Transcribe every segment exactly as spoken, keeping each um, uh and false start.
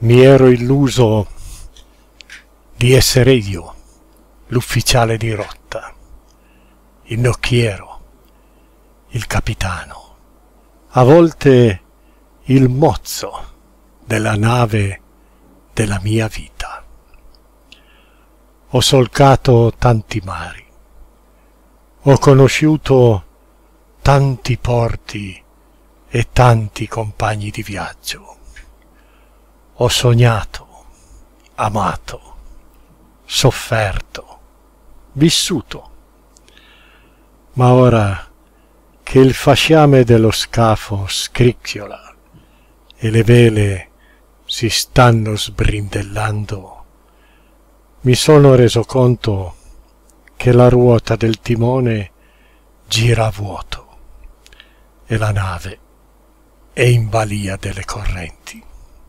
Mi ero illuso di essere io, l'ufficiale di rotta, il nocchiero, il capitano, a volte il mozzo della nave della mia vita. Ho solcato tanti mari, ho conosciuto tanti porti e tanti compagni di viaggio. Ho sognato, amato, sofferto, vissuto. Ma ora che il fasciame dello scafo scricchiola e le vele si stanno sbrindellando, mi sono reso conto che la ruota del timone gira a vuoto e la nave è in balia delle correnti.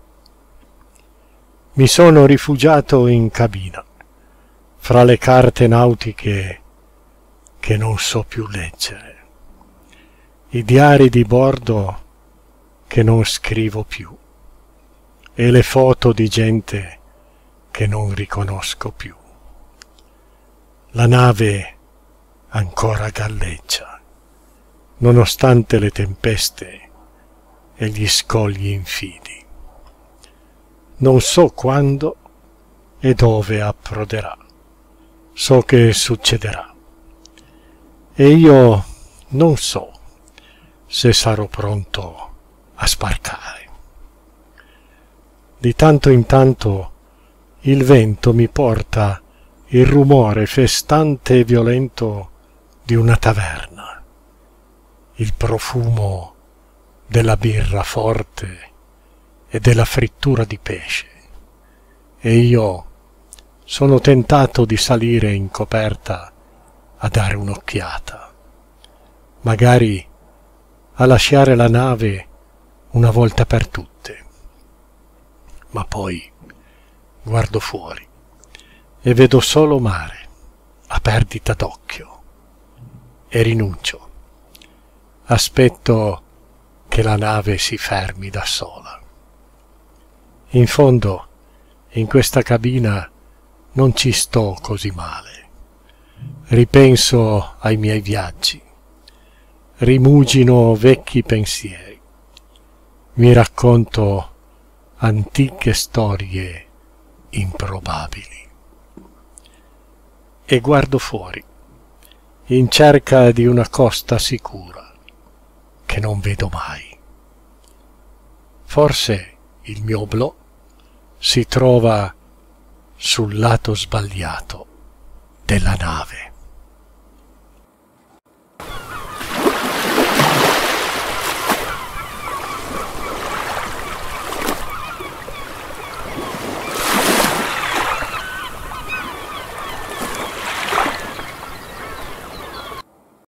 Mi sono rifugiato in cabina, fra le carte nautiche che non so più leggere, i diari di bordo che non scrivo più e le foto di gente che non riconosco più. La nave ancora galleggia, nonostante le tempeste e gli scogli infidi. Non so quando e dove approderà, so che succederà, e io non so se sarò pronto a sbarcare. Di tanto in tanto il vento mi porta il rumore festante e violento di una taverna, il profumo della birra forte e della frittura di pesce, e io sono tentato di salire in coperta a dare un'occhiata, magari a lasciare la nave una volta per tutte. Ma poi guardo fuori e vedo solo mare a perdita d'occhio e rinuncio. Aspetto che la nave si fermi da sola. In fondo, in questa cabina non ci sto così male. Ripenso ai miei viaggi, rimugino vecchi pensieri, mi racconto antiche storie improbabili e guardo fuori in cerca di una costa sicura che non vedo mai. Forse il mio oblò si trova sul lato sbagliato della nave.